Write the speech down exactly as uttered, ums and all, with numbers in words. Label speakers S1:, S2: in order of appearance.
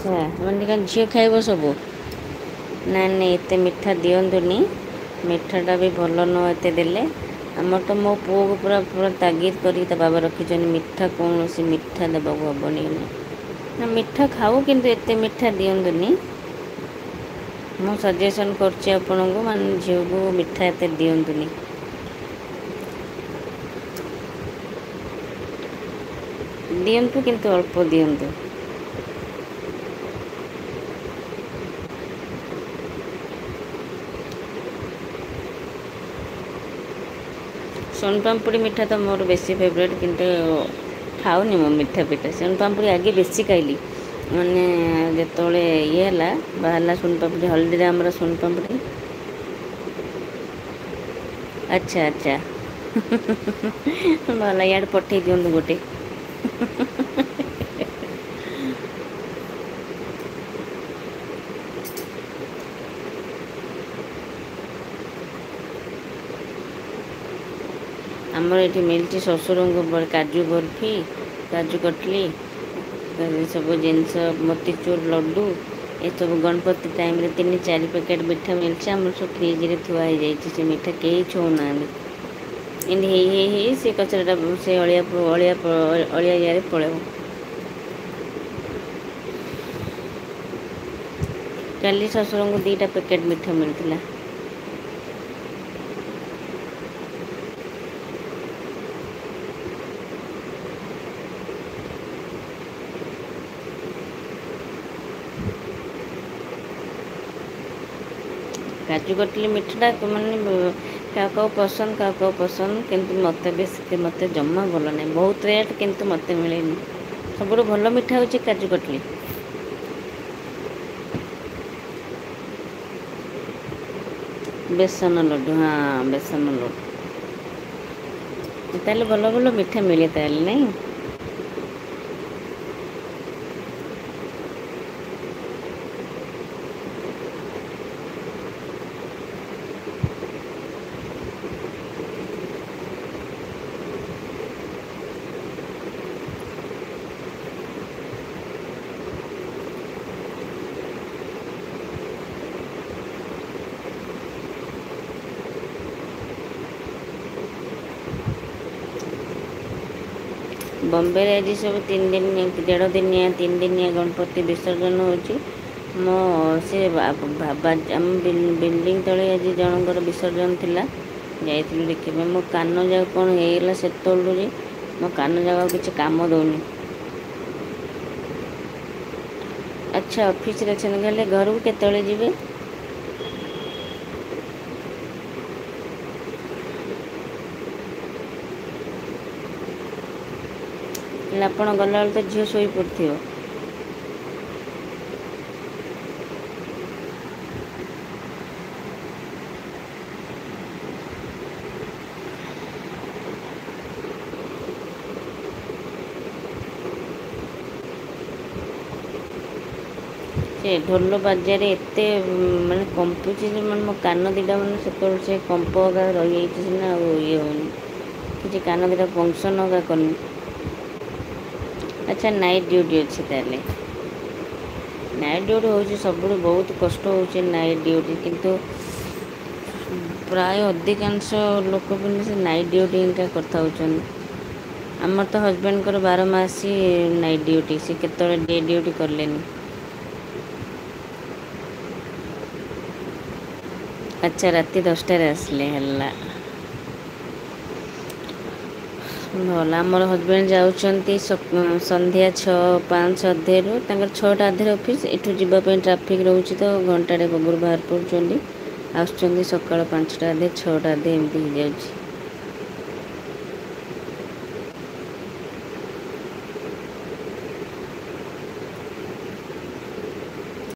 S1: ଆଚ୍ଛା ମାନେ କ'ଣ ଝିଅ ଖାଇବ ସବୁ? ନାଇଁ ନାଇଁ ଏତେ ମିଠା ଦିଅନ୍ତୁନି, ମିଠାଟା ବି ଭଲ ନୁହଁ ଏତେ ଦେଲେ। ଆମର ତ ମୋ ପୁଅକୁ ପୁରା ପୁରା ତାଗିଦ କରିକି ତା ବାବା ରଖିଛନ୍ତି ମିଠା କୌଣସି ମିଠା ଦେବାକୁ ହେବନି ନା ମିଠା ଖାଉ କିନ୍ତୁ ଏତେ ମିଠା ଦିଅନ୍ତୁନି। ମୁଁ ସଜେସନ୍ କରୁଛି ଆପଣଙ୍କୁ ମାନେ ଝିଅକୁ ମିଠା ଏତେ ଦିଅନ୍ତୁନି। ଦିଅନ୍ତୁ କିନ୍ତୁ ଅଳ୍ପ ଦିଅନ୍ତୁ। ସୋନପାମ୍ପୁଡ଼ି ମିଠା ତ ମୋର ବେଶୀ ଫେବରେଟ୍ କିନ୍ତୁ ଖାଉନି ମୁଁ ମିଠା ପିଠା ସୋନପାମ୍ପୁଡ଼ି ଆଗେ ବେଶୀ ଖାଇଲି। ମାନେ ଯେତେବେଳେ ଇଏ ହେଲା ବାହାରିଲା ସୋନପାମ୍ପୁଡ଼ି ହଳଦୀରାମର ସୋନପାମ୍ପୁଡ଼ି। ଆଚ୍ଛା ଆଚ୍ଛା ଭଲ ଇଆଡ଼େ ପଠେଇ ଦିଅନ୍ତୁ ଗୋଟେ। ଆମର ଏଠି ମିଳିଛି ଶ୍ୱଶୁରଙ୍କ କାଜୁ ବର୍ଫି, କାଜୁ କଟଲି ସବୁ ଜିନିଷ ମୋତିଚୁର ଲଡ଼ୁ ଏସବୁ ଗଣପତି ଟାଇମ୍ରେ ତିନି ଚାରି ପ୍ୟାକେଟ୍ ମିଠା ମିଳିଛି ଆମର ସବୁ ଫ୍ରିଜରେ ଥୁଆ ହେଇଯାଇଛି ସେ ମିଠା କେହି ଛୁଉଁନାହାନ୍ତି। ଏମିତି ହେଇ ହେଇ ହେଇ ସେ କଚରାଟା ସେ ଅଳିଆ ଅଳିଆ ଅଳିଆ ଇଆରେ ପଳେଇବ। କାଲି ଶ୍ୱଶୁରଙ୍କୁ ଦୁଇଟା ପ୍ୟାକେଟ୍ ମିଠା ମିଳିଥିଲା। କାଜୁ କଟଲି ମିଠାଟା ମାନେ କାହା କାହାକୁ ପସନ୍ଦ କାହା କାହାକୁ ପସନ୍ଦ କିନ୍ତୁ ମୋତେ ବେଶୀ ମୋତେ ଜମା ଭଲ ନାହିଁ ବହୁତ ରେଟ୍ କିନ୍ତୁ ମୋତେ ମିଳେନି। ସବୁଠୁ ଭଲ ମିଠା ହେଉଛି କାଜୁ କଟଲି। ବେସନ ଲଡ଼ୁ ହଁ ବେସନ ଲଡ଼ୁ। ତାହେଲେ ଭଲ ଭଲ ମିଠା ମିଳେ ତାହେଲେ ନାଇଁ। ବମ୍ବେରେ ଆଜି ସବୁ ତିନି ଦିନ ଦେଢ଼ ଦିନିଆ ତିନି ଦିନିଆ ଗଣପତି ବିସର୍ଜନ ହେଉଛି। ମୋ ସେ ଆମ ବିଲ୍ଡିଂ ତଳେ ଆଜି ଜଣଙ୍କର ବିସର୍ଜନ ଥିଲା। ଯାଇଥିଲୁ ଦେଖିବା ମୋ କାନ ଯାକ କ'ଣ ହେଇଗଲା ସେତେବେଳରୁ ଯେ ମୋ କାନ ଯାକ କିଛି କାମ ଦେଉନି। ଆଚ୍ଛା ଅଫିସରେ ଅଛନ୍ତି ଗଲେ ଘରକୁ କେତେବେଳେ ଯିବେ? ହେଲେ ଆପଣ ଗଲାବେଳେ ତ ଝିଅ ଶୋଇପଡ଼ିଥିବ। ସେ ଢୋଲ ବାଜାରେ ଏତେ ମାନେ କମ୍ପୁଛି ଯେ ମାନେ ମୋ କାନ ଦୁଇଟା ମାନେ ସେତେବେଳେ ସେ କମ୍ପ ଅଗା ରହିଯାଇଛି ସିନା ଆଉ ଇଏ ହେଉନି କିଛି କାନ ଦୁଇଟା ଫଙ୍କସନ୍ ଅଗା କରୁନି। ଆଚ୍ଛା ନାଇଟ୍ ଡ୍ୟୁଟି ଅଛି ତାହେଲେ। ନାଇଟ୍ ଡ୍ୟୁଟି ହେଉଛି ସବୁଠୁ ବହୁତ କଷ୍ଟ ହେଉଛି ନାଇଟ୍ ଡ୍ୟୁଟି କିନ୍ତୁ ପ୍ରାୟ ଅଧିକାଂଶ ଲୋକ ବି ସେ ନାଇଟ୍ ଡ୍ୟୁଟି ହିକା କରିଥାଉଛନ୍ତି। ଆମର ତ ହଜବେଣ୍ଡଙ୍କର ବାର ମାସି ନାଇଟ୍ ଡ୍ୟୁଟି ସେ କେତେବେଳେ ଡେ ଡ୍ୟୁଟି କଲେନି। ଆଚ୍ଛା ରାତି ଦଶଟାରେ ଆସିଲେ ହେଲା। ଭଲ ଆମର ହଜବେଣ୍ଡ ଯାଉଛନ୍ତି ସନ୍ଧ୍ୟା ଛଅ ପାଞ୍ଚ ଅଧେରୁ ତାଙ୍କର ଛଅଟା ଅଧେରେ ଅଫିସ୍ ଏଠୁ ଯିବା ପାଇଁ ଟ୍ରାଫିକ୍ ରହୁଛି ତ ଘଣ୍ଟାଟେ ପୂର୍ବରୁ ବାହାରି ପଡ଼ୁଛନ୍ତି। ଆସୁଛନ୍ତି ସକାଳ ପାଞ୍ଚଟା ଅଧେ ଛଅଟା ଅଧେ ଏମିତି ହେଇଯାଉଛି।